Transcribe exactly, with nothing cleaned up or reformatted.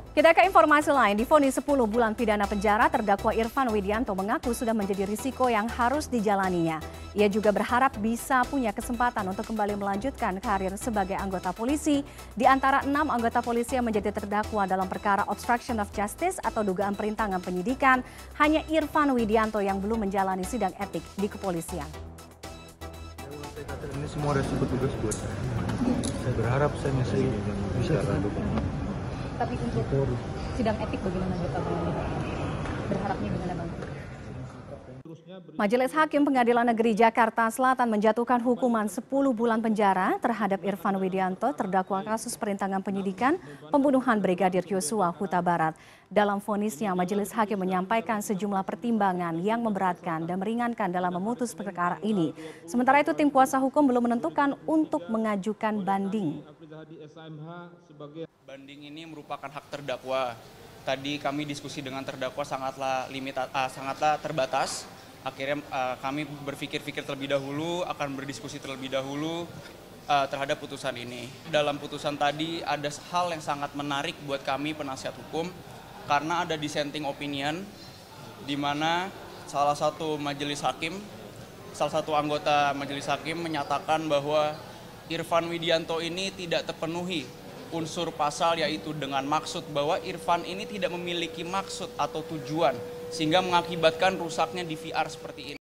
Kita ke informasi lain, divonis sepuluh bulan pidana penjara, terdakwa Irfan Widianto mengaku sudah menjadi risiko yang harus dijalaninya. Ia juga berharap bisa punya kesempatan untuk kembali melanjutkan karir sebagai anggota polisi. Di antara enam anggota polisi yang menjadi terdakwa dalam perkara obstruction of justice atau dugaan perintangan penyidikan, hanya Irfan Widianto yang belum menjalani sidang etik di kepolisian. Ini semua resiko tugas buat saya. Saya berharap saya masih bisa. Tapi untuk sidang etik bagaimana Bapak berharapnya gimana Bang? Majelis Hakim Pengadilan Negeri Jakarta Selatan menjatuhkan hukuman sepuluh bulan penjara terhadap Irfan Widianto terdakwa kasus perintangan penyidikan pembunuhan Brigadir Yosua Huta Barat. Dalam vonisnya, Majelis Hakim menyampaikan sejumlah pertimbangan yang memberatkan dan meringankan dalam memutus perkara ini. Sementara itu, tim kuasa hukum belum menentukan untuk mengajukan banding. Banding ini merupakan hak terdakwa. Tadi kami diskusi dengan terdakwa sangatlah limit, uh, sangatlah terbatas. Akhirnya uh, kami berpikir-pikir terlebih dahulu, akan berdiskusi terlebih dahulu uh, terhadap putusan ini. Dalam putusan tadi ada hal yang sangat menarik buat kami penasihat hukum, karena ada dissenting opinion, di mana salah satu majelis hakim, salah satu anggota majelis hakim menyatakan bahwa Irfan Widianto ini tidak terpenuhi unsur pasal, yaitu dengan maksud bahwa Irfan ini tidak memiliki maksud atau tujuan sehingga mengakibatkan rusaknya D V R seperti ini.